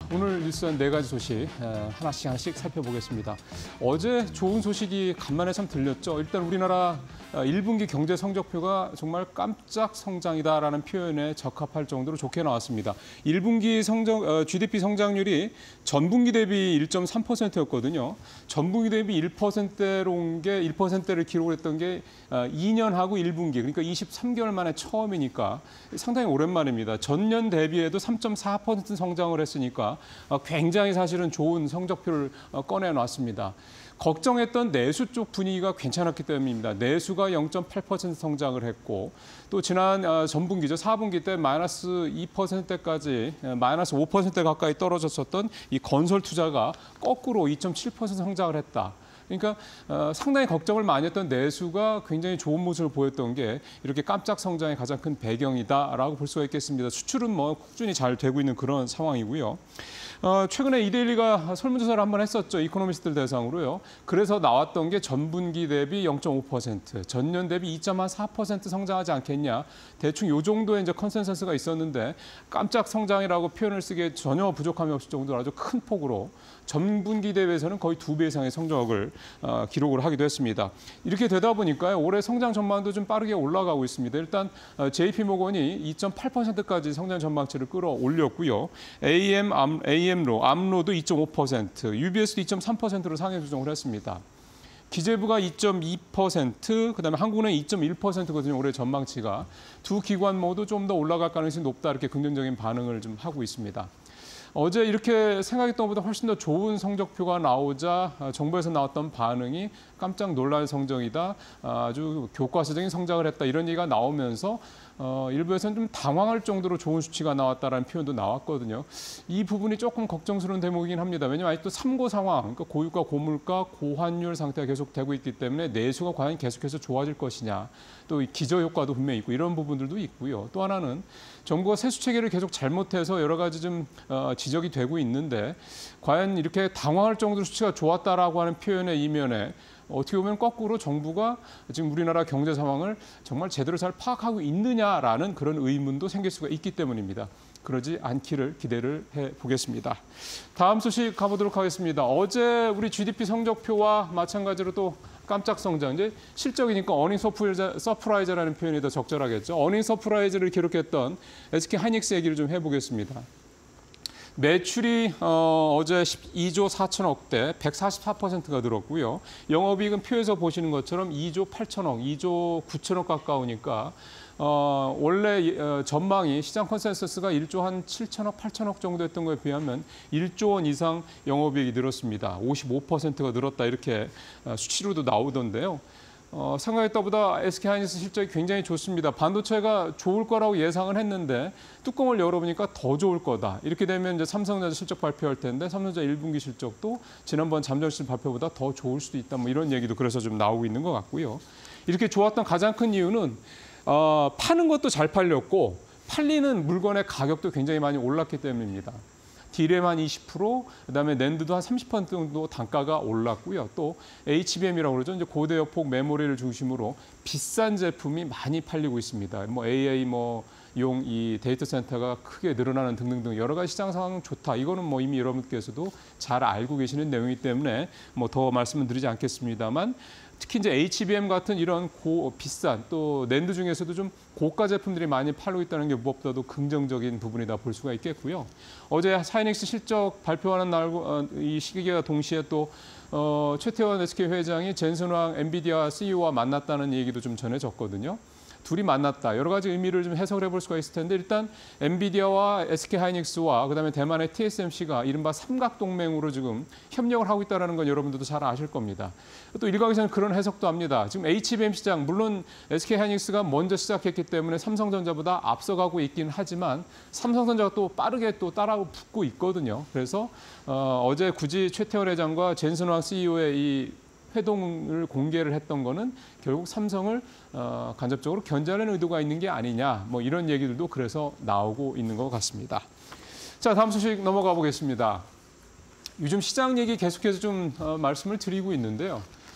오늘 뉴스한 네 가지 소식 하나씩 살펴보겠습니다. 어제 좋은 소식이 간만에 참 들렸죠. 일단 우리나라 1분기 경제 성적표가 정말 깜짝 성장이다라는 표현에 적합할 정도로 좋게 나왔습니다. 1분기 GDP 성장률이 전분기 대비 1.3%였거든요. 전분기 대비 1%대로 온 게 1%를 기록했던 게 2년하고 1분기, 그러니까 23개월 만에 처음이니까 상당히 오랜만입니다. 전년 대비해도 3.4% 성장을 했으니까 굉장히 사실은 좋은 성적표를 꺼내놨습니다. 걱정했던 내수 쪽 분위기가 괜찮았기 때문입니다. 내수가 0.8% 성장을 했고 또 지난 전분기죠. 4분기 때 마이너스 2%대까지 마이너스 5% 가까이 떨어졌었던 이 건설 투자가 거꾸로 2.7% 성장을 했다. 그러니까 상당히 걱정을 많이 했던 내수가 굉장히 좋은 모습을 보였던 게 이렇게 깜짝 성장의 가장 큰 배경이다라고 볼 수가 있겠습니다. 수출은 뭐 꾸준히 잘 되고 있는 그런 상황이고요. 최근에 이데일리가 설문조사를 한번 했었죠. 이코노미스트들 대상으로요. 그래서 나왔던 게 전분기 대비 0.5%, 전년 대비 2.4% 성장하지 않겠냐. 대충 이 정도의 이제 컨센서스가 있었는데 깜짝 성장이라고 표현을 쓰기에 전혀 부족함이 없을 정도로 아주 큰 폭으로 전분기 대비해서는 거의 2배 이상의 성적을 기록을 하기도 했습니다. 이렇게 되다 보니까요. 올해 성장 전망도 좀 빠르게 올라가고 있습니다. 일단 JP모건이 2.8%까지 성장 전망치를 끌어올렸고요. 암로도 2.5%, UBS도 2.3%로 상향 조정을 했습니다. 기재부가 2.2%, 그다음에 한국은행이 2.1%거든요. 올해 전망치가. 두 기관 모두 좀 더 올라갈 가능성이 높다 이렇게 긍정적인 반응을 좀 하고 있습니다. 어제 이렇게 생각했던 것보다 훨씬 더 좋은 성적표가 나오자 정부에서 나왔던 반응이 깜짝 놀랄 성적이다, 아주 교과서적인 성장을 했다 이런 얘기가 나오면서 일부에서는 좀 당황할 정도로 좋은 수치가 나왔다라는 표현도 나왔거든요. 이 부분이 조금 걱정스러운 대목이긴 합니다. 왜냐하면 아직도 삼고 상황, 그러니까 고유가, 고물가, 고환율 상태가 계속되고 있기 때문에 내수가 과연 계속해서 좋아질 것이냐, 또 기저 효과도 분명히 있고 이런 부분들도 있고요. 또 하나는 정부가 세수 체계를 계속 잘못해서 여러 가지 좀 지적이 되고 있는데 과연 이렇게 당황할 정도로 수치가 좋았다라고 하는 표현의 이면에 어떻게 보면 거꾸로 정부가 지금 우리나라 경제 상황을 정말 제대로 잘 파악하고 있느냐라는 그런 의문도 생길 수가 있기 때문입니다. 그러지 않기를 기대를 해보겠습니다. 다음 소식 가보도록 하겠습니다. 어제 우리 GDP 성적표와 마찬가지로 또 깜짝 성장, 이제 실적이니까 어닝 서프라이즈라는 표현이 더 적절하겠죠. 어닝 서프라이즈를 기록했던 SK 하이닉스 얘기를 좀 해보겠습니다. 매출이 어제 12조 4천억대 144%가 늘었고요. 영업이익은 표에서 보시는 것처럼 2조 8천억, 2조 9천억 가까우니까 원래 전망이 시장 컨센서스가 1조 한 7천억, 8천억 정도 했던 거에 비하면 1조 원 이상 영업이익이 늘었습니다. 55%가 늘었다 이렇게 수치로도 나오던데요. 생각했던 것보다 SK 하이닉스 실적이 굉장히 좋습니다. 반도체가 좋을 거라고 예상을 했는데 뚜껑을 열어보니까 더 좋을 거다. 이렇게 되면 이제 삼성전자 실적 발표할 텐데 삼성전자 1분기 실적도 지난번 잠정실 발표보다 더 좋을 수도 있다. 뭐 이런 얘기도 그래서 좀 나오고 있는 것 같고요. 이렇게 좋았던 가장 큰 이유는 파는 것도 잘 팔렸고 팔리는 물건의 가격도 굉장히 많이 올랐기 때문입니다. D램 한 20%, 그다음에 낸드도 한 30% 정도 단가가 올랐고요. 또 HBM이라고 그러죠. 이제 고대역폭 메모리를 중심으로 비싼 제품이 많이 팔리고 있습니다. 뭐 AI 용 이 데이터 센터가 크게 늘어나는 등등등 여러 가지 시장 상황 좋다. 이거는 뭐 이미 여러분께서도 잘 알고 계시는 내용이기 때문에 뭐 더 말씀은 드리지 않겠습니다만 특히 이제 HBM 같은 이런 비싼 또 낸드 중에서도 좀 고가 제품들이 많이 팔고 있다는 게 무엇보다도 긍정적인 부분이다 볼 수가 있겠고요. 어제 하이닉스 실적 발표하는 날 이 시기와 동시에 또 최태원 SK 회장이 젠슨왕 엔비디아 CEO와 만났다는 얘기도 좀 전해졌거든요. 둘이 만났다. 여러 가지 의미를 좀 해석을 해볼 수가 있을 텐데 일단 엔비디아와 SK 하이닉스와 그다음에 대만의 TSMC가 이른바 삼각동맹으로 지금 협력을 하고 있다는 건 여러분들도 잘 아실 겁니다. 또 일각에서는 그런 해석도 합니다. 지금 HBM 시장, 물론 SK 하이닉스가 먼저 시작했기 때문에 삼성전자보다 앞서가고 있긴 하지만 삼성전자가 또 빠르게 또 따라붙고 있거든요. 그래서 어제 굳이 최태원 회장과 젠슨왕 CEO의 이 회동을 공개를 했던 거는 결국 삼성을 간접적으로 견제하는 의도가 있는 게 아니냐, 뭐 이런 얘기들도 그래서 나오고 있는 것 같습니다. 자, 다음 소식 넘어가 보겠습니다. 요즘 시장 얘기 계속해서 좀 말씀을 드리고 있는데요.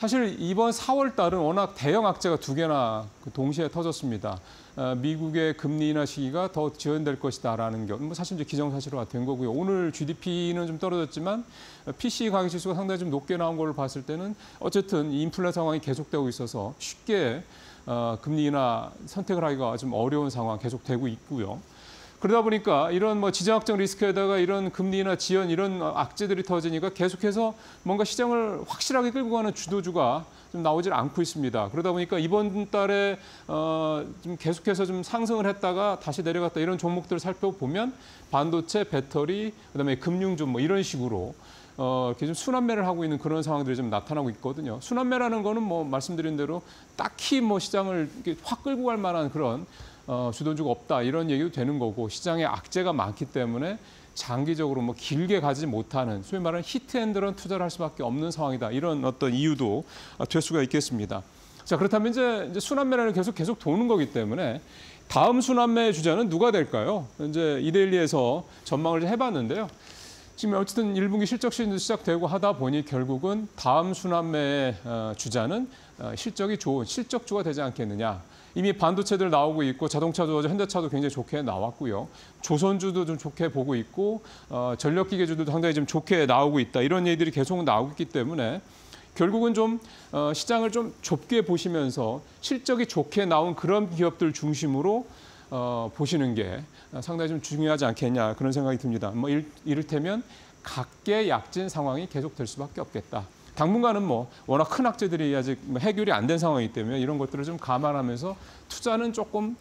사실 이번 4월 달은 워낙 대형 악재가 두 개나 동시에 터졌습니다. 미국의 금리 인하 시기가 더 지연될 것이다라는 게 사실 이제 기정사실화 된 거고요. 오늘 GDP는 좀 떨어졌지만 PC 가격 지수가 상당히 좀 높게 나온 걸로 봤을 때는 어쨌든 인플레 상황이 계속되고 있어서 쉽게 금리 인하 선택을 하기가 좀 어려운 상황 계속되고 있고요. 그러다 보니까 이런 뭐 지정학적 리스크에다가 이런 금리나 지연 이런 악재들이 터지니까 계속해서 뭔가 시장을 확실하게 끌고 가는 주도주가 좀 나오질 않고 있습니다. 그러다 보니까 이번 달에 좀 계속해서 좀 상승을 했다가 다시 내려갔다 이런 종목들을 살펴보면 반도체, 배터리, 그다음에 금융주 뭐 이런 식으로 이렇게 좀 순환매를 하고 있는 그런 상황들이 좀 나타나고 있거든요. 순환매라는 거는 뭐 말씀드린 대로 딱히 뭐 시장을 이렇게 확 끌고 갈 만한 그런 주도주가 없다 이런 얘기도 되는 거고 시장에 악재가 많기 때문에 장기적으로 뭐 길게 가지 못하는 소위 말하는 히트앤드런 투자를 할 수밖에 없는 상황이다 이런 어떤 이유도 될 수가 있겠습니다. 자 그렇다면 이제 순환매라는 계속 도는 거기 때문에 다음 순환매 주자는 누가 될까요? 이제 이데일리에서 전망을 좀 해봤는데요. 지금 어쨌든 1분기 실적 시즌도 시작되고 하다 보니 결국은 다음 순환매의 주자는 실적이 좋은 실적주가 되지 않겠느냐. 이미 반도체들 나오고 있고 자동차도 현대차도 굉장히 좋게 나왔고요. 조선주도 좀 좋게 보고 있고 전력기계주도 상당히 좀 좋게 나오고 있다. 이런 얘기들이 계속 나오고 있기 때문에 결국은 좀 시장을 좀 좁게 보시면서 실적이 좋게 나온 그런 기업들 중심으로 보시는 게 상당히 좀 중요하지 않겠냐 그런 생각이 듭니다. 뭐 이를테면 각계 약진 상황이 계속될 수밖에 없겠다. 당분간은 뭐 워낙 큰 악재들이 아직 해결이 안 된 상황이기 때문에 이런 것들을 좀 감안하면서 투자는 조금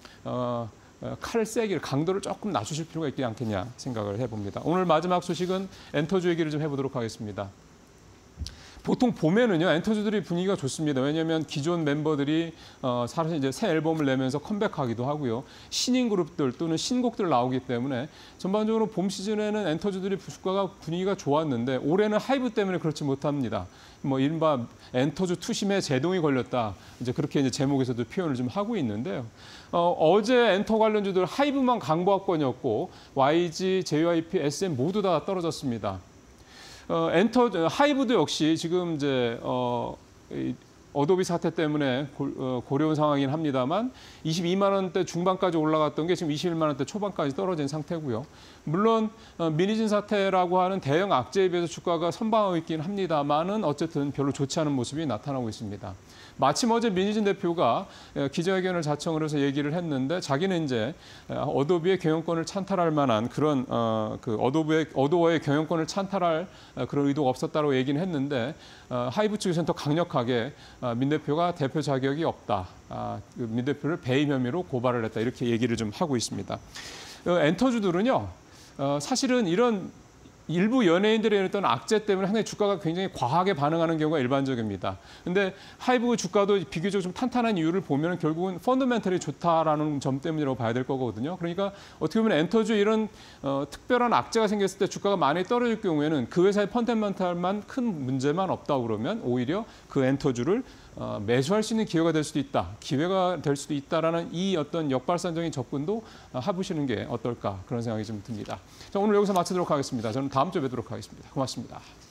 칼 세기를 강도를 조금 낮추실 필요가 있지 않겠냐 생각을 해봅니다. 오늘 마지막 소식은 엔터주 얘기를 좀 해보도록 하겠습니다. 보통 봄에는요 엔터주들이 분위기가 좋습니다. 왜냐하면 기존 멤버들이 사실 이제 새 앨범을 내면서 컴백하기도 하고요. 신인 그룹들 또는 신곡들 나오기 때문에 전반적으로 봄 시즌에는 엔터주들이 주가가 분위기가 좋았는데 올해는 하이브 때문에 그렇지 못합니다. 뭐 이른바 엔터주 투심에 제동이 걸렸다. 이제 그렇게 이제 제목에서도 표현을 좀 하고 있는데요. 어제 엔터 관련주들 하이브만 강보합권이었고 YG, JYP, SM 모두 다 떨어졌습니다. 하이브도 역시 지금 이제 어도비 사태 때문에 고려운 상황이긴 합니다만 22만 원대 중반까지 올라갔던 게 지금 21만 원대 초반까지 떨어진 상태고요. 물론 미니진 사태라고 하는 대형 악재에 비해서 주가가 선방하고 있긴 합니다만은 어쨌든 별로 좋지 않은 모습이 나타나고 있습니다. 마침 어제 민희진 대표가 기자회견을 자청을 해서 얘기를 했는데 자기는 이제 어도비의 경영권을 찬탈할 만한 그런 그 어도어의 경영권을 찬탈할 그런 의도가 없었다고 얘기는 했는데 하이브 측에서는 더 강력하게 민 대표가 대표 자격이 없다. 민 대표를 배임 혐의로 고발을 했다. 이렇게 얘기를 좀 하고 있습니다. 엔터주들은요. 사실은 이런 일부 연예인들의 어떤 악재 때문에 상당히 주가가 굉장히 과하게 반응하는 경우가 일반적입니다. 근데 하이브 주가도 비교적 좀 탄탄한 이유를 보면 결국은 펀더멘털이 좋다라는 점 때문이라고 봐야 될 거거든요. 그러니까 어떻게 보면 엔터주 이런 특별한 악재가 생겼을 때 주가가 많이 떨어질 경우에는 그 회사의 펀더멘털만 큰 문제만 없다고 그러면 오히려 그 엔터주를 매수할 수 있는 기회가 될 수도 있다. 기회가 될 수도 있다라는 이 어떤 역발상적인 접근도 해보시는 게 어떨까 그런 생각이 좀 듭니다. 자, 오늘 여기서 마치도록 하겠습니다. 저는 다음 주에 뵙도록 하겠습니다. 고맙습니다.